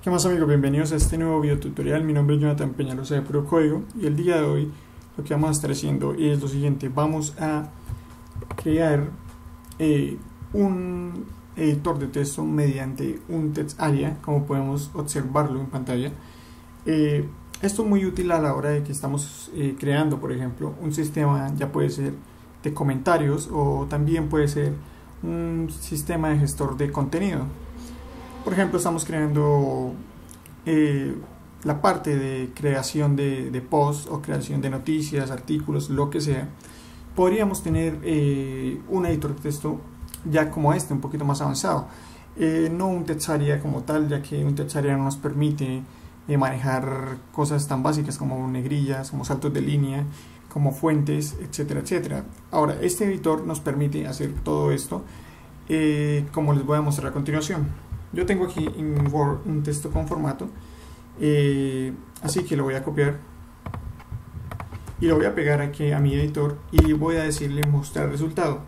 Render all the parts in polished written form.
¿Qué más, amigos? Bienvenidos a este nuevo video tutorial. Mi nombre es Jonathan Peñalosa de Puro Código y el día de hoy lo que vamos a estar haciendo es lo siguiente. Vamos a crear un editor de texto mediante un TextAria, como podemos observarlo en pantalla. Esto es muy útil a la hora de que estamos creando, por ejemplo, un sistema, ya puede ser de comentarios o también puede ser un sistema de gestor de contenido. Por ejemplo, estamos creando la parte de creación de posts o creación de noticias, artículos, lo que sea. Podríamos tener un editor de texto ya como este, un poquito más avanzado. No un TextAria como tal, ya que un TextAria no nos permite manejar cosas tan básicas como negrillas, como saltos de línea, como fuentes, etcétera, etcétera. Ahora, este editor nos permite hacer todo esto, como les voy a mostrar a continuación. Yo tengo aquí en Word un texto con formato, así que lo voy a copiar y lo voy a pegar aquí a mi editor y voy a decirle mostrar resultado.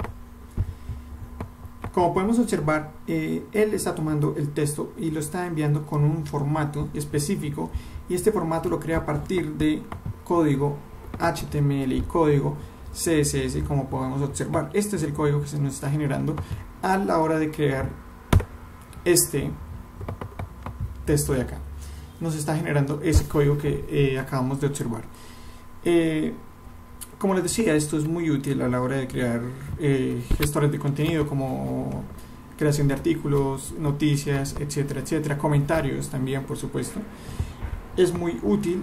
Como podemos observar, él está tomando el texto y lo está enviando con un formato específico, y este formato lo crea a partir de código HTML y código CSS, como podemos observar. Este es el código que se nos está generando a la hora de crear este texto de acá. Nos está generando ese código que acabamos de observar. Como les decía, esto es muy útil a la hora de crear gestores de contenido, como creación de artículos, noticias, etcétera, etcétera, comentarios también, por supuesto. Es muy útil.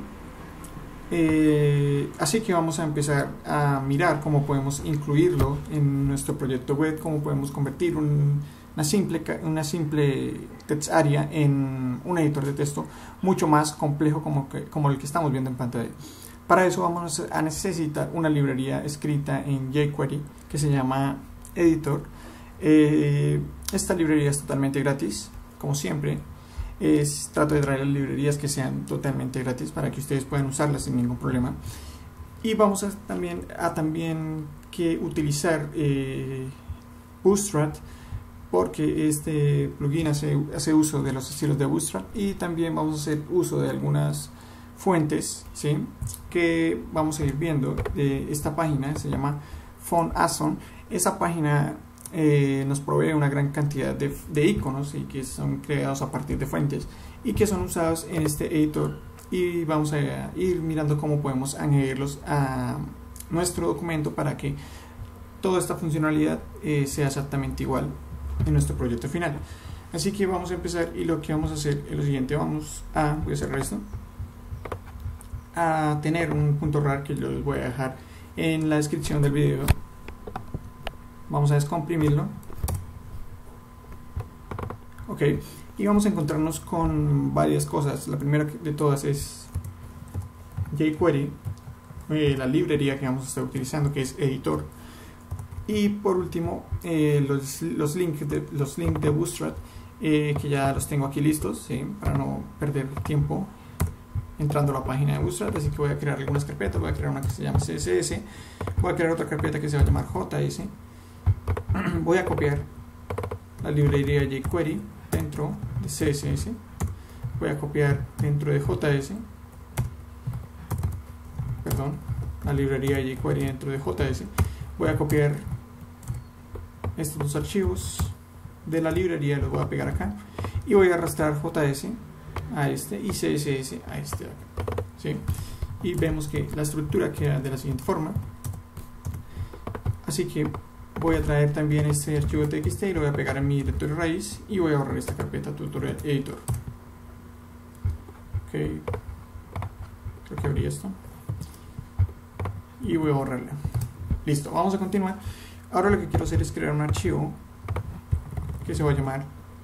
Así que vamos a empezar a mirar cómo podemos incluirlo en nuestro proyecto web, cómo podemos convertir una simple TextAria en un editor de texto mucho más complejo como el que estamos viendo en pantalla. Para eso vamos a necesitar una librería escrita en jQuery que se llama Editor. Esta librería es totalmente gratis, como siempre. Trato de traer las librerías que sean totalmente gratis para que ustedes puedan usarlas sin ningún problema. Y vamos a también que utilizar Bootstrap, porque este plugin hace uso de los estilos de Bootstrap, y también vamos a hacer uso de algunas fuentes, ¿sí?, que vamos a ir viendo. De esta página se llama FontAsson. Esa página nos provee una gran cantidad de iconos y que son creados a partir de fuentes y que son usados en este editor, y vamos a ir mirando cómo podemos añadirlos a nuestro documento para que toda esta funcionalidad sea exactamente igual en nuestro proyecto final. Así que vamos a empezar, y lo que vamos a hacer es lo siguiente. Voy a cerrar esto, a tener un punto RAR que yo les voy a dejar en la descripción del video. Vamos a descomprimirlo, ok, y vamos a encontrarnos con varias cosas. La primera de todas es jQuery, la librería que vamos a estar utilizando, que es editor. Y por último, los links de Bootstrap, que ya los tengo aquí listos, ¿sí?, para no perder tiempo entrando a la página de Bootstrap. Así que voy a crear algunas carpetas. Voy a crear una que se llama CSS, voy a crear otra carpeta que se va a llamar JS. Voy a copiar la librería jQuery dentro de CSS, voy a copiar dentro de JS, la librería jQuery dentro de JS, voy a copiar estos dos archivos de la librería, los voy a pegar acá, y voy a arrastrar JS a este y CSS a este de acá, ¿sí? Y vemos que la estructura queda de la siguiente forma. Así que voy a traer también este archivo txt y lo voy a pegar en mi directorio raíz, y voy a borrar esta carpeta tutorial editor. Ok, creo que abrí esto y voy a borrarla. Listo, vamos a continuar. Ahora lo que quiero hacer es crear un archivo que se va a llamar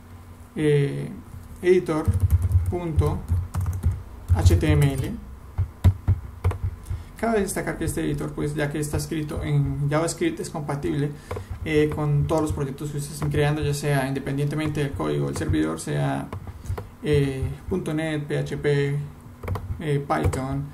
editor.html. Cabe destacar que este editor, pues ya que está escrito en JavaScript, es compatible con todos los proyectos que ustedes estén creando, ya sea independientemente del código del servidor, sea .NET, PHP, Python,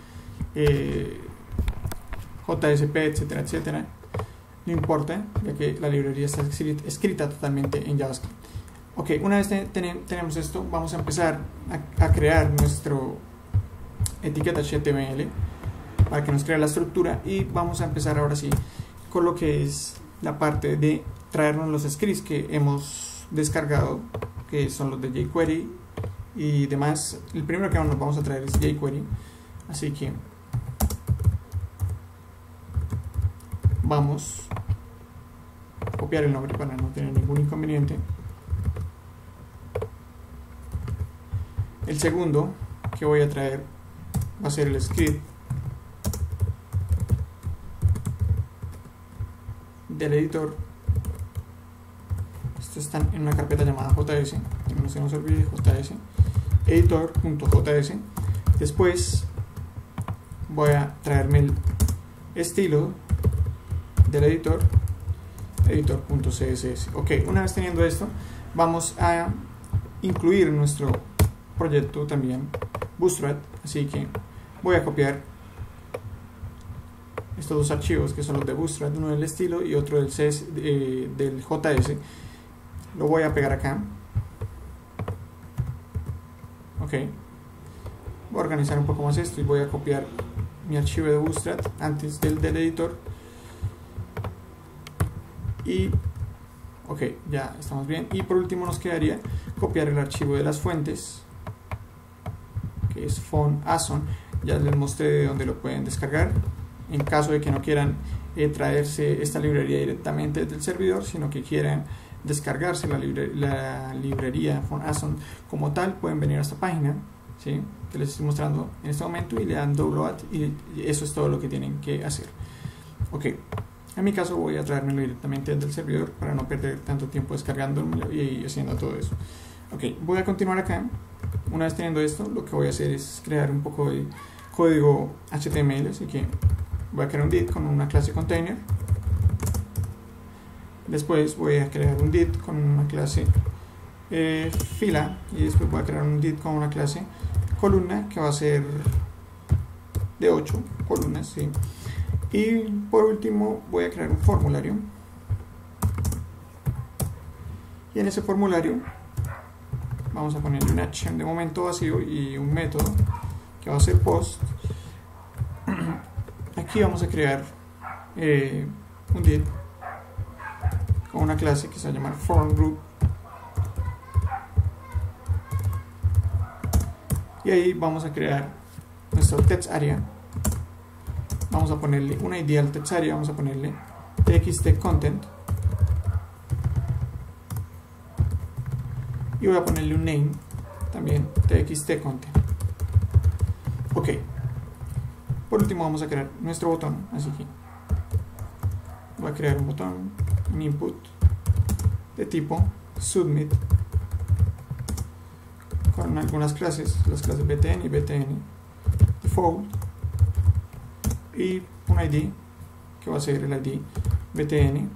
JSP, etcétera, etcétera. No importa, ya que la librería está escrita totalmente en JavaScript. Ok, una vez tenemos esto, vamos a empezar a crear nuestro etiqueta HTML para que nos cree la estructura, y vamos a empezar ahora sí con lo que es la parte de traernos los scripts que hemos descargado, que son los de jQuery y demás. El primero que nos vamos a traer es jQuery, así que vamos a copiar el nombre para no tener ningún inconveniente. El segundo que voy a traer va a ser el script del editor. Esto está en una carpeta llamada JS, no se nos olvide, JS, editor.js. Después voy a traerme el estilo del editor, editor.css. Ok, una vez teniendo esto, vamos a incluir en nuestro proyecto también Bootstrap, así que voy a copiar estos dos archivos que son los de Bootstrap, uno del estilo y otro del JS. Lo voy a pegar acá. Ok, voy a organizar un poco más esto y voy a copiar mi archivo de Bootstrap antes del editor. Y ok, ya estamos bien. Y por último nos quedaría copiar el archivo de las fuentes, que es font.ason. Ya les mostré de dónde lo pueden descargar en caso de que no quieran traerse esta librería directamente del servidor, sino que quieran descargarse la librería font.ason como tal. Pueden venir a esta página, ¿sí?, que les estoy mostrando en este momento, y le dan download, y eso es todo lo que tienen que hacer. Ok, en mi caso voy a traérmelo directamente desde el servidor para no perder tanto tiempo descargándolo y haciendo todo eso. Ok, voy a continuar acá. Una vez teniendo esto, lo que voy a hacer es crear un poco de código HTML, así que voy a crear un div con una clase container. Después voy a crear un div con una clase fila, y después voy a crear un div con una clase columna que va a ser de 8 columnas, ¿sí? Y por último voy a crear un formulario, y en ese formulario vamos a ponerle una acción de momento vacío y un método que va a ser post. Aquí vamos a crear un div con una clase que se va a llamar form group, y ahí vamos a crear nuestro text area. Vamos a ponerle una ID al text area, vamos a ponerle txt content, y voy a ponerle un name también, txt content. Ok, por último vamos a crear nuestro botón, así que voy a crear un botón, un input de tipo submit con algunas clases, las clases btn y btn default, y un ID que va a ser el ID btn.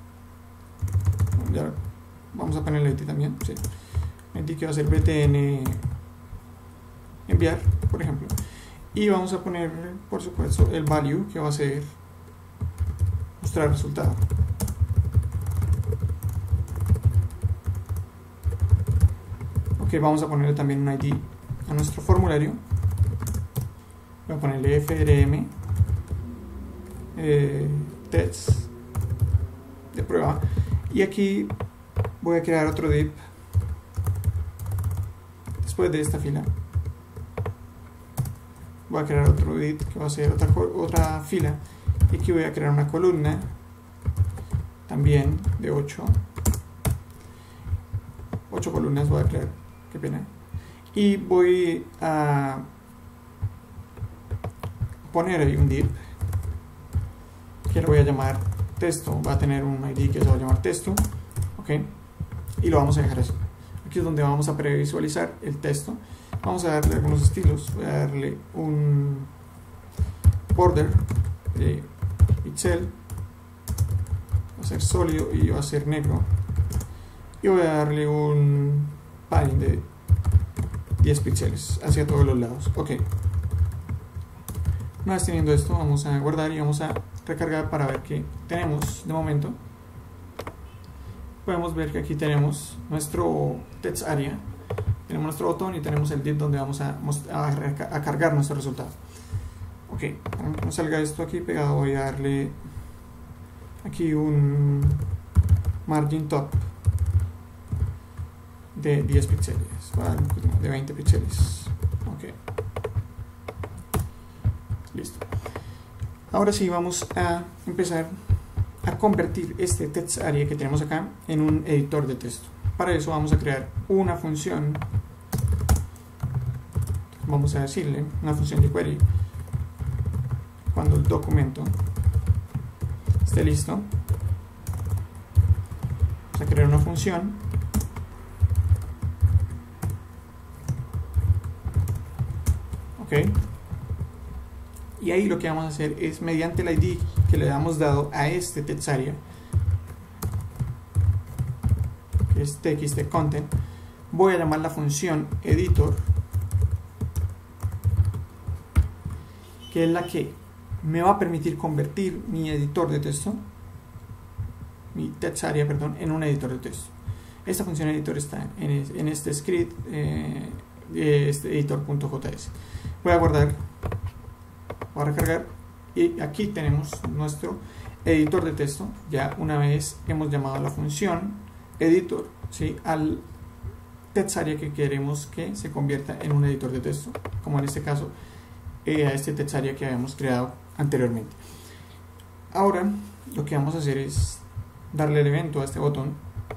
Ya vamos a poner el ID también, sí, el ID que va a ser btn enviar, por ejemplo, y vamos a poner por supuesto el value que va a ser mostrar resultado. Ok, vamos a ponerle también un ID a nuestro formulario. Voy a ponerle frm test de prueba, y aquí voy a crear otro div después de esta fila. Voy a crear otro div que va a ser otra fila, y aquí voy a crear una columna también de 8 columnas voy a crear, qué pena, y voy a poner ahí un div que lo voy a llamar texto. Va a tener un ID que se va a llamar texto, ok, y lo vamos a dejar así. Aquí es donde vamos a previsualizar el texto. Vamos a darle algunos estilos. Voy a darle un border de pixel, va a ser sólido y va a ser negro, y voy a darle un padding de 10 píxeles hacia todos los lados. Ok, una vez teniendo esto, vamos a guardar y vamos a recargar para ver qué tenemos de momento. podemos ver que aquí tenemos nuestro text area, tenemos nuestro botón y tenemos el div donde vamos a cargar nuestro resultado. Ok, para que no salga esto aquí pegado, voy a darle aquí un margin top de 10 píxeles, de 20 píxeles. Ok, listo. Ahora sí vamos a empezar a convertir este text area que tenemos acá en un editor de texto. Para eso vamos a crear una función, vamos a decirle una función de query. Cuando el documento esté listo, vamos a crear una función ok, y ahí lo que vamos a hacer es, mediante el ID que le hemos dado a este text area, que es txt content, voy a llamar la función editor, que es la que me va a permitir convertir mi editor de texto, mi text area, perdón, en un editor de texto. Esta función editor está en este script, este editor.js. Voy a guardar, voy a recargar, y aquí tenemos nuestro editor de texto. Ya una vez hemos llamado a la función editor, ¿sí?, al text area que queremos que se convierta en un editor de texto, como en este caso a este text area que habíamos creado anteriormente. Ahora lo que vamos a hacer es darle el evento a este botón,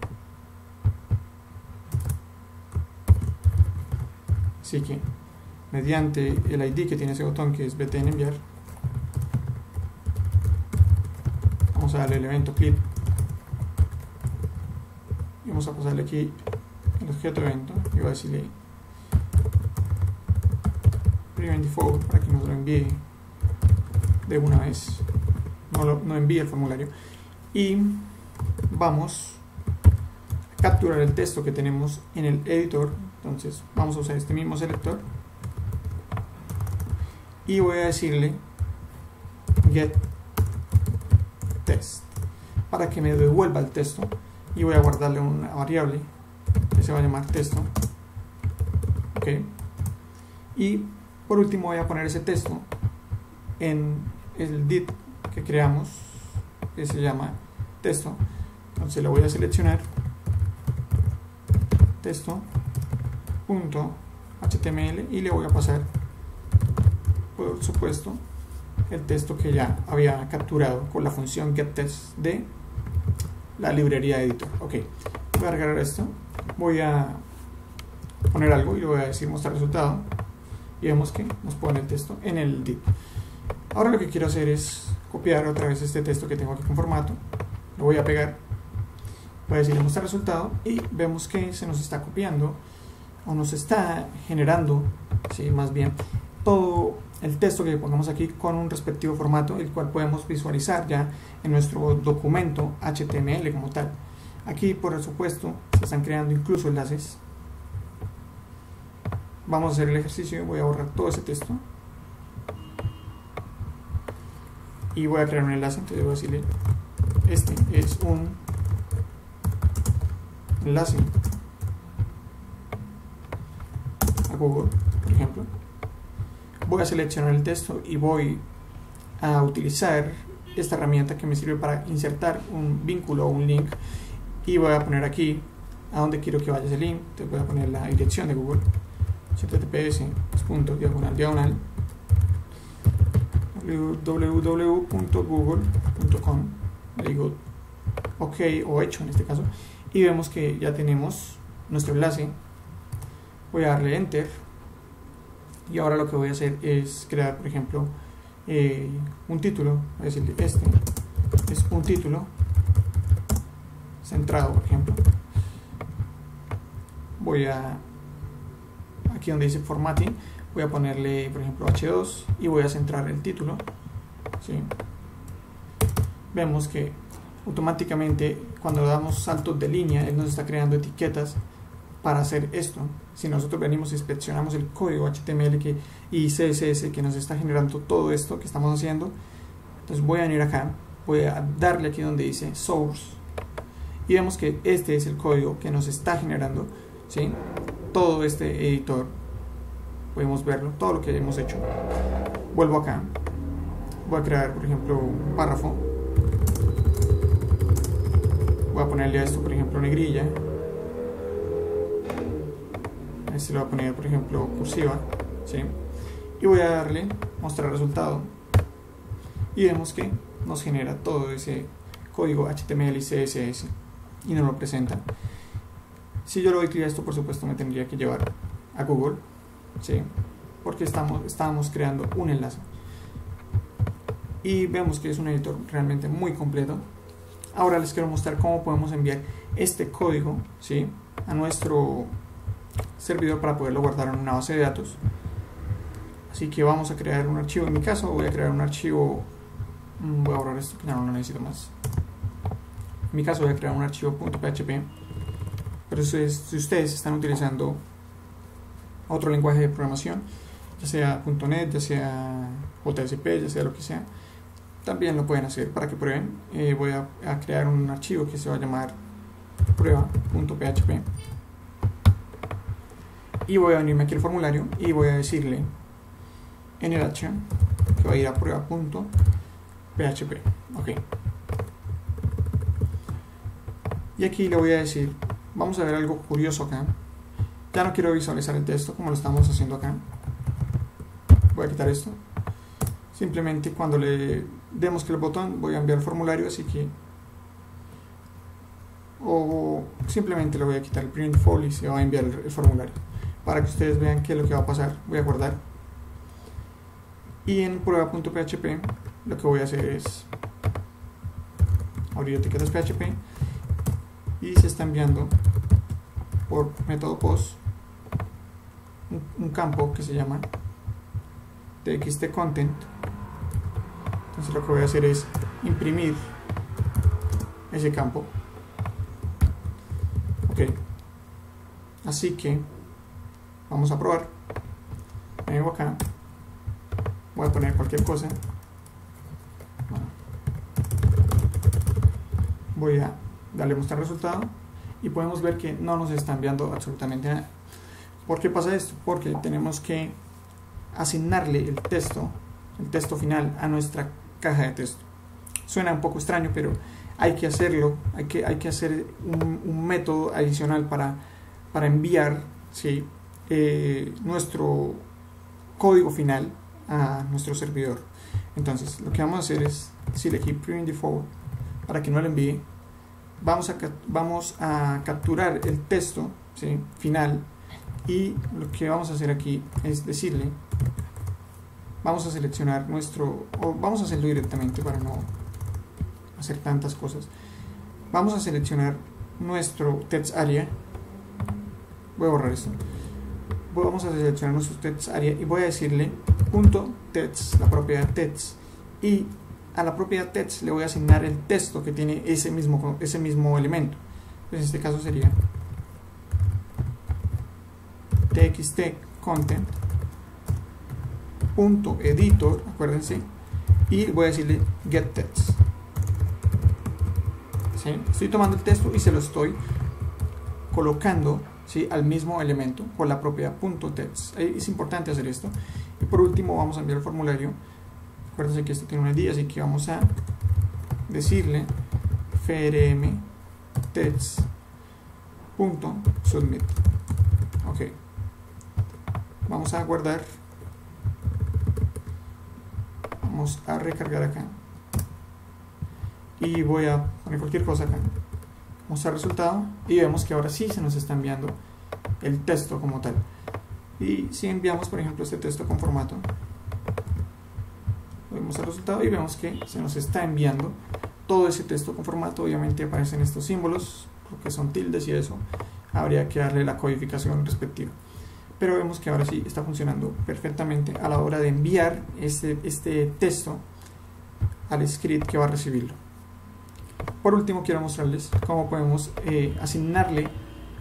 así que mediante el ID que tiene ese botón, que es btn enviar, vamos a darle el evento clip y vamos a pasarle aquí el objeto evento y voy a decirle prevent default para que nos lo envíe de una vez, no envíe el formulario, y vamos a capturar el texto que tenemos en el editor. Entonces vamos a usar este mismo selector y voy a decirle get text para que me devuelva el texto, y voy a guardarle una variable que se va a llamar texto. Ok, y por último voy a poner ese texto en el div que creamos, que se llama texto. Entonces lo voy a seleccionar, texto.html, y le voy a pasar, por supuesto, el texto que ya había capturado con la función getText de la librería editor. Ok, voy a agarrar esto, voy a poner algo y le voy a decir mostrar resultado, y vemos que nos pone el texto en el div. Ahora lo que quiero hacer es copiar otra vez este texto que tengo aquí con formato, lo voy a pegar, voy a decirle mostrar resultado, y vemos que se nos está copiando, o nos está generando, ¿sí?, más bien, todo el texto que pongamos aquí con un respectivo formato, el cual podemos visualizar ya en nuestro documento HTML como tal. Aquí, por supuesto, se están creando incluso enlaces. Vamos a hacer el ejercicio, voy a borrar todo ese texto y voy a crear un enlace. Entonces voy a decirle, este es un enlace a Google, por ejemplo. Voy a seleccionar el texto y voy a utilizar esta herramienta que me sirve para insertar un vínculo o un link, y voy a poner aquí a donde quiero que vaya ese link. Entonces voy a poner la dirección de Google, https://diagonal www.google.com, le digo ok o hecho en este caso, y vemos que ya tenemos nuestro enlace. Voy a darle enter, y ahora lo que voy a hacer es crear, por ejemplo, un título. Voy a decirle este es un título centrado, por ejemplo. Voy a, aquí donde dice formatting, voy a ponerle, por ejemplo, H2, y voy a centrar el título, ¿sí? Vemos que automáticamente cuando damos saltos de línea, él nos está creando etiquetas para hacer esto. Si nosotros venimos y inspeccionamos el código HTML y CSS que nos está generando todo esto que estamos haciendo, entonces voy a venir acá, voy a darle aquí donde dice source, y vemos que este es el código que nos está generando, ¿sí?, todo este editor. Podemos verlo, todo lo que hemos hecho. Vuelvo acá, voy a crear por ejemplo un párrafo, voy a ponerle a esto por ejemplo negrilla, a este le voy a poner por ejemplo cursiva, ¿sí?, y voy a darle mostrar resultado, y vemos que nos genera todo ese código HTML y CSS y nos lo presenta. Si yo le doy clic a esto, por supuesto me tendría que llevar a Google, ¿sí?, porque estábamos creando un enlace, y vemos que es un editor realmente muy completo. Ahora les quiero mostrar cómo podemos enviar este código, ¿sí?, a nuestro servidor para poderlo guardar en una base de datos. Así que vamos a crear un archivo. En mi caso voy a crear un archivo, voy a borrar esto que ya no lo necesito más. En mi caso voy a crear un archivo .php, pero si ustedes están utilizando otro lenguaje de programación, ya sea .NET, ya sea JSP, ya sea lo que sea, también lo pueden hacer para que prueben. Voy a crear un archivo que se va a llamar prueba.php, y voy a venirme aquí al formulario y voy a decirle en el H que va a ir a prueba.php. Ok, y aquí le voy a decir, vamos a ver algo curioso acá. Ya no quiero visualizar el texto como lo estamos haciendo acá. Voy a quitar esto. Simplemente cuando le demos que el botón, voy a enviar el formulario, así que, o simplemente le voy a quitar el print default y se va a enviar el formulario para que ustedes vean qué es lo que va a pasar. Voy a guardar, y en prueba.php lo que voy a hacer es abrir etiquetas PHP, y se está enviando por método post un campo que se llama txt content. Entonces lo que voy a hacer es imprimir ese campo. Ok, así que vamos a probar. Vengo acá, voy a poner cualquier cosa. Voy a darle mostrar resultado, y podemos ver que no nos está enviando absolutamente nada. ¿Por qué pasa esto? Porque tenemos que asignarle el texto final a nuestra caja de texto. Suena un poco extraño, pero hay que hacerlo. Hay que hacer un método adicional para enviar, ¿sí?, nuestro código final a nuestro servidor. Entonces lo que vamos a hacer es decirle aquí print default para que no lo envíe. Vamos a capturar el texto, ¿sí?, final, y lo que vamos a hacer aquí es decirle, vamos a seleccionar o vamos a hacerlo directamente para no hacer tantas cosas. Vamos a seleccionar nuestro text area. Voy a borrar esto. Vamos a seleccionar nuestro text area y voy a decirle .text, la propiedad text, y a la propiedad text le voy a asignar el texto que tiene ese mismo elemento. Entonces en este caso sería txt content .editor, acuérdense, y voy a decirle get text. ¿Sí? Estoy tomando el texto y se lo estoy colocando, ¿sí?, al mismo elemento con la propiedad .text. Es importante hacer esto. Y por último vamos a enviar el formulario. Acuérdense que esto tiene una ID, así que vamos a decirle frm text.submit. Ok, vamos a guardar, vamos a recargar acá, y voy a poner cualquier cosa acá, mostrar resultado, y vemos que ahora sí se nos está enviando el texto como tal. Y si enviamos por ejemplo este texto con formato, vemos el resultado y vemos que se nos está enviando todo ese texto con formato. Obviamente aparecen estos símbolos porque son tildes y eso habría que darle la codificación respectiva, pero vemos que ahora sí está funcionando perfectamente a la hora de enviar este texto al script que va a recibirlo. Por último quiero mostrarles cómo podemos asignarle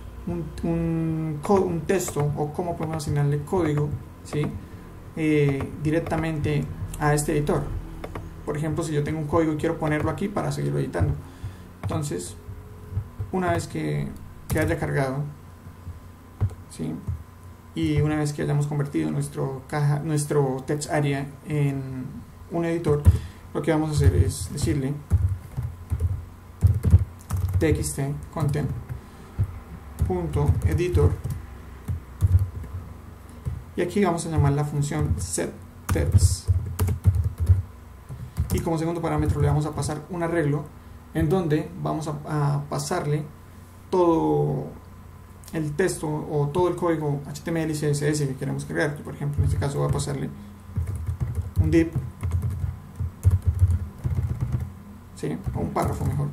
un texto, o cómo podemos asignarle código, ¿sí?, directamente a este editor. Por ejemplo, si yo tengo un código y quiero ponerlo aquí para seguirlo editando, entonces una vez que haya cargado, ¿sí? Y una vez que hayamos convertido nuestro text area en un editor, lo que vamos a hacer es decirle txt content.editor, y aquí vamos a llamar la función setText, y como segundo parámetro le vamos a pasar un arreglo en donde vamos a pasarle todo el texto o todo el código HTML y CSS que queremos cargar. Por ejemplo, en este caso voy a pasarle un div, ¿sí? O un párrafo mejor,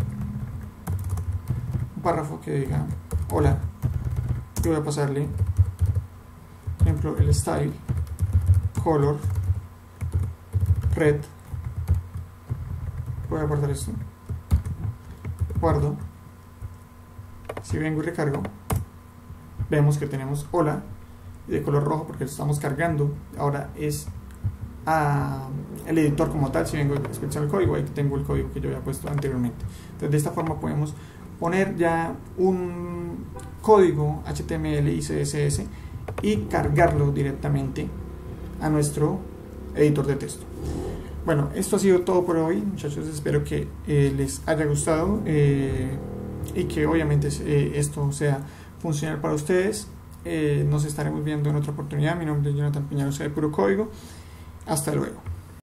un párrafo que diga hola, y voy a pasarle, por ejemplo, el style color red. Voy a guardar esto, guardo. Si vengo y recargo, vemos que tenemos hola de color rojo porque lo estamos cargando. Ahora es el editor como tal. Si vengo a escuchar el código, ahí tengo el código que yo había puesto anteriormente. Entonces de esta forma podemos poner ya un código HTML y CSS y cargarlo directamente a nuestro editor de texto. Bueno, esto ha sido todo por hoy, muchachos. Espero que les haya gustado y que obviamente esto sea funcional para ustedes. Nos estaremos viendo en otra oportunidad. Mi nombre es Jonathan Peñalosa de Puro Código. Hasta luego.